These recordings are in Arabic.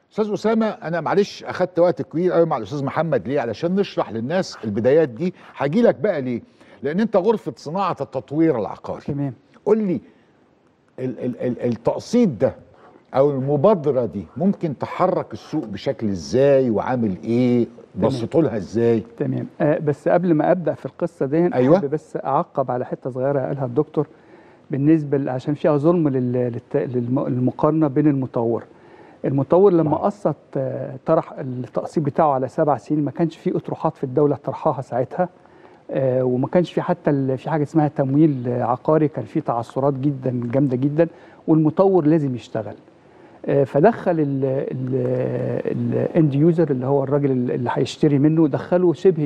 استاذ اسامه، انا معلش اخدت وقت كبير قوي مع الاستاذ محمد، ليه؟ علشان نشرح للناس البدايات دي. هاجي لك بقى ليه؟ لان انت غرفه صناعه التطوير العقاري. تمام. قول لي التقسيط ده او المبادره دي ممكن تحرك السوق بشكل ازاي وعامل ايه؟ بصيتوا لها ازاي؟ تمام. بس قبل ما ابدا في القصه دي، أيوة. احب بس اعقب على حته صغيره قالها الدكتور بالنسبه عشان فيها ظلم للمقارنه بين المطور لما قسط طرح التقسيط بتاعه على 7 سنين، ما كانش فيه اطروحات في الدوله طرحها ساعتها، وما كانش في حتى في حاجه اسمها تمويل عقاري، كان في تعثرات جدا جامده جدا، والمطور لازم يشتغل. فدخل الاند يوزر اللي هو الراجل اللي هيشتري منه، دخله شبه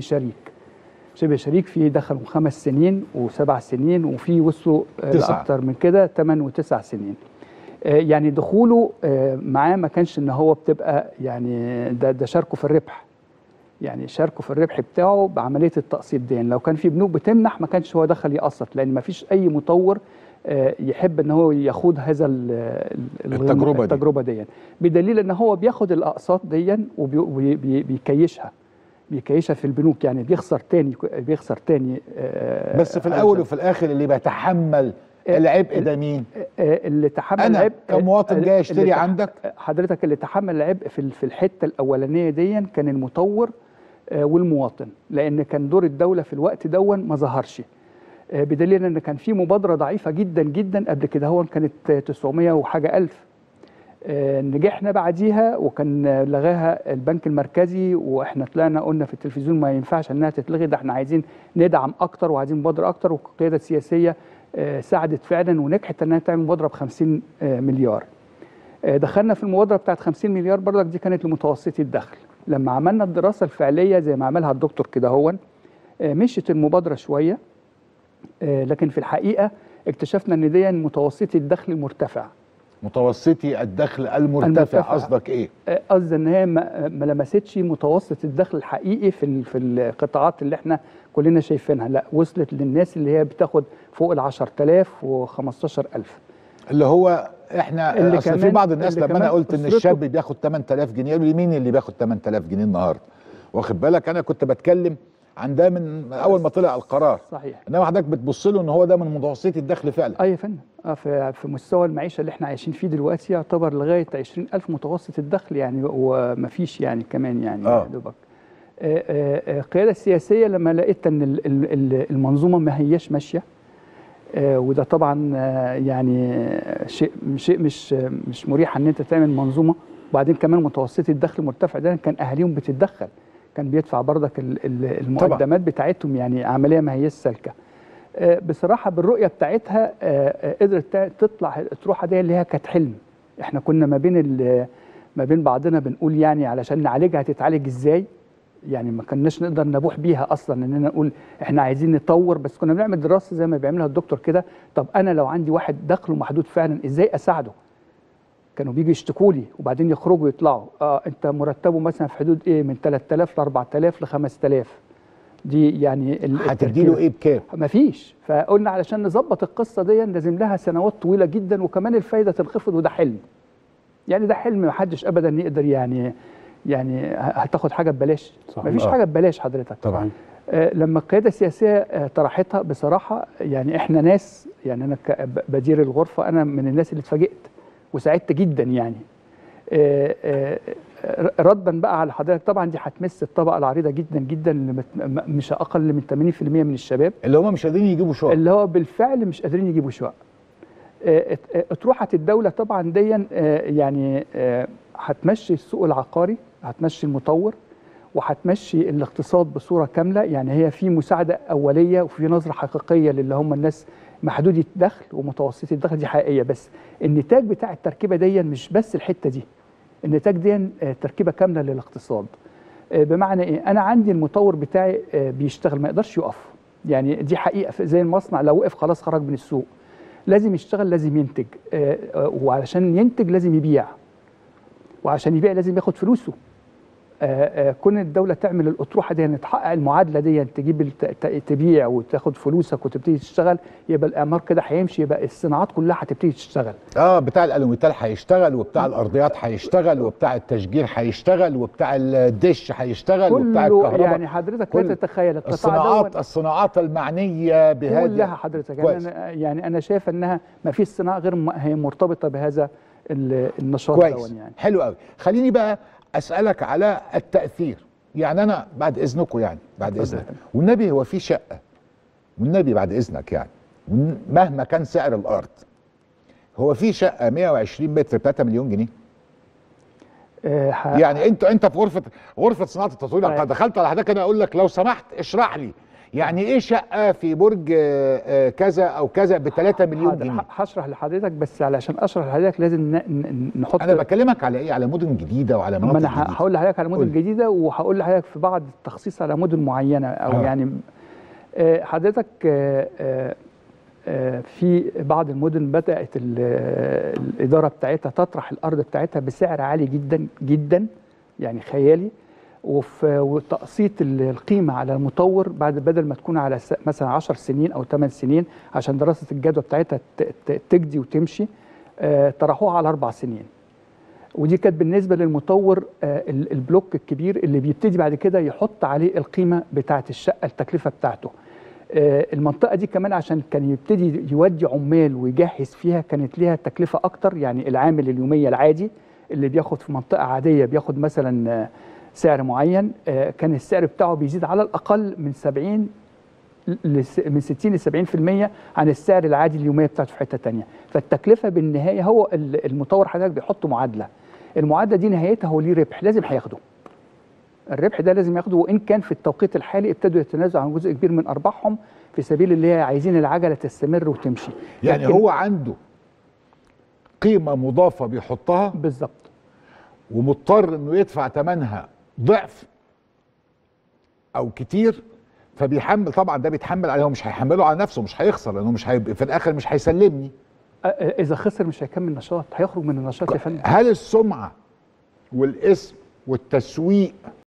شريك فيه، دخلوا 5 سنين و7 سنين، وفي وصلوا لاكثر من كده 8 و9 سنين. يعني دخوله معاه ما كانش ان هو بتبقى يعني ده شاركه في الربح، يعني شاركه في الربح بتاعه بعمليه التقسيط دي. لو كان في بنوك بتمنح ما كانش هو دخل يقسط، لان ما فيش اي مطور يحب ان هو يخوض هذا التجربه دي، بدليل ان هو بياخد الاقساط دي وبيكيشها في البنوك، يعني بيخسر تاني. بس في الاول وفي الاخر اللي بيتحمل العبء ده مين؟ اللي تحمل أنا العبء كمواطن جاي اشتري عندك حضرتك. اللي تحمل العبء في الحته الاولانيه دي كان المطور والمواطن، لان كان دور الدوله في الوقت دون ما ظهرش، بدليل ان كان في مبادره ضعيفه جدا جدا قبل كده، هو كانت 900 وحاجه الف. نجحنا بعديها وكان لغاها البنك المركزي، واحنا طلعنا قلنا في التلفزيون ما ينفعش انها تتلغي، ده احنا عايزين ندعم اكتر وعايزين مبادره اكتر، والقياده السياسيه ساعدت فعلا ونجحت انها تعمل مبادره ب50 مليار. دخلنا في المبادره بتاعت 50 مليار برضك، دي كانت لمتوسطي الدخل. لما عملنا الدراسه الفعليه زي ما عملها الدكتور كده هون، مشيت المبادره شويه، لكن في الحقيقه اكتشفنا ان دي متوسطي الدخل المرتفع. متوسطي الدخل المرتفع قصدك ايه؟ قصدي ان هي ما لمستش متوسط الدخل الحقيقي في القطاعات اللي احنا كلنا شايفينها، لا وصلت للناس اللي هي بتاخد فوق ال10,000 و15,000، اللي هو احنا اللي اصل في بعض الناس لما انا قلت ان الشاب بياخد 8000 جنيه قالوا لي مين اللي بياخد 8000 جنيه النهارده؟ واخد بالك، انا كنت بتكلم عن ده من اول ما طلع القرار. صحيح. انما حضرتك بتبص له ان هو ده من متوسطي الدخل فعلا. ايوه يا فندم. في مستوى المعيشه اللي احنا عايشين فيه دلوقتي يعتبر لغايه 20,000 متوسط الدخل يعني، ومفيش يعني كمان يعني دوبك. القياده السياسيه لما لقيت ان المنظومه ما هياش ماشيه، وده طبعا يعني شيء مش مريح ان انت تعمل منظومه، وبعدين كمان متوسطي الدخل مرتفع، ده كان اهاليهم بتتدخل، كان بيدفع برضك المقدمات بتاعتهم، يعني عمليه ما هياش سالكه. بصراحه بالرؤيه بتاعتها قدرت تطلع الطروحه دي اللي هي كانت حلم. احنا كنا ما بين بعضنا بنقول يعني علشان نعالجها هتتعالج ازاي، يعني ما كناش نقدر نبوح بيها اصلا اننا نقول احنا عايزين نطور، بس كنا بنعمل دراسه زي ما بيعملها الدكتور كده. طب انا لو عندي واحد دخله محدود فعلا ازاي اساعده؟ كانوا بيجوا يشتكوا لي وبعدين يخرجوا يطلعوا انت مرتبه مثلا في حدود ايه، من 3000 ل 4000 ل 5000، دي يعني هتديله ايه بكام؟ مفيش. فقلنا علشان نظبط القصه دي لازم لها سنوات طويله جدا، وكمان الفايده تنخفض، وده حلم، يعني ده حلم ما حدش ابدا يقدر يعني هتاخد حاجه ببلاش؟ مفيش حاجه ببلاش حضرتك طبعا. لما القياده السياسيه طرحتها بصراحه، يعني احنا ناس، يعني انا بدير الغرفه انا من الناس اللي اتفاجئت وسعدت جدا يعني. ردا بقى على حضرتك، طبعا دي هتمس الطبقه العريضه جدا جدا، اللي مش اقل من 80% من الشباب اللي هم مش قادرين يجيبوا شقق، اللي هو بالفعل مش قادرين يجيبوا شقق. اطروحه الدوله طبعا دي يعني هتمشي السوق العقاري، هتمشي المطور، وهتمشي الاقتصاد بصوره كامله. يعني هي في مساعده اوليه وفي نظره حقيقيه للي هم الناس محدودي الدخل ومتوسطي الدخل، دي حقيقيه، بس النتاج بتاع التركيبه دي مش بس الحته دي، النتاج دي تركيبه كامله للاقتصاد. بمعنى ايه؟ انا عندي المطور بتاعي بيشتغل ما يقدرش يقف، يعني دي حقيقه، زي المصنع لو وقف خلاص خرج من السوق، لازم يشتغل، لازم ينتج، وعلشان ينتج لازم يبيع، وعشان يبيع لازم ياخد فلوسه. كون الدوله تعمل الاطروحه دي، تحقق المعادله دي، تجيب تبيع وتاخد فلوسك وتبتدي تشتغل، يبقى الاعمار كده هيمشي، يبقى الصناعات كلها هتبتدي تشتغل. بتاع الالوميتال هيشتغل، وبتاع الارضيات هيشتغل، وبتاع التشجير هيشتغل، وبتاع الدش هيشتغل، وبتاع الكهرباء. يعني حضرتك لا تتخيل الصناعات المعنيه بهذا كلها حضرتك. يعني انا شايف انها ما فيش صناعه غير هي مرتبطه بهذا النشاط. كويس. يعني حلو قوي. خليني بقى اسالك على التاثير. يعني انا بعد اذنكم، يعني بعد اذنك والنبي، هو في شقه والنبي بعد اذنك، يعني مهما كان سعر الارض، هو في شقه 120 متر ب 3 مليون جنيه؟ يعني انت في غرفه صناعه التصوير دخلت على حضرتك، انا اقول لك لو سمحت اشرح لي يعني ايه شقه في برج كذا او كذا ب 3 مليون جنيه؟ هشرح لحضرتك، بس علشان اشرح لحضرتك لازم نحط. انا بكلمك على ايه؟ على مدن جديده وعلى مناطق جديده. انا هقول لحضرتك على مدن جديده، وهقول لحضرتك في بعض التخصيص على مدن معينه، او يعني حضرتك في بعض المدن بدات الاداره بتاعتها تطرح الارض بتاعتها بسعر عالي جدا جدا، يعني خيالي، وتقسيط القيمه على المطور بعد بدل ما تكون على مثلا 10 سنين او 8 سنين عشان دراسه الجدوى بتاعتها تجدي وتمشي، طرحوها على 4 سنين. ودي كانت بالنسبه للمطور البلوك الكبير اللي بيبتدي بعد كده يحط عليه القيمه بتاعه الشقه، التكلفه بتاعته. المنطقه دي كمان عشان كان يبتدي يودي عمال ويجهز فيها كانت ليها تكلفه اكتر. يعني العامل اليوميه العادي اللي بياخد في منطقه عاديه بياخد مثلا سعر معين، كان السعر بتاعه بيزيد على الاقل من 60 ل 70% عن السعر العادي اليوميه بتاعته في حته ثانيه. فالتكلفه بالنهايه، هو المطور حضرتك بيحط معادله، المعادله دي نهايتها هو ليه ربح لازم هياخده. الربح ده لازم ياخده، وان كان في التوقيت الحالي ابتدوا يتنازلوا عن جزء كبير من ارباحهم في سبيل اللي هي عايزين العجله تستمر وتمشي. يعني هو عنده قيمه مضافه بيحطها بالظبط، ومضطر انه يدفع ثمنها ضعف او كتير، فبيحمل. طبعا ده بيتحمل عليه، هو مش هيحمله على نفسه، مش هيخسر، لانه مش في الاخر مش هيسلمني. اذا خسر مش هيكمل نشاط، هيخرج من النشاط يا فندم. هل السمعه والاسم والتسويق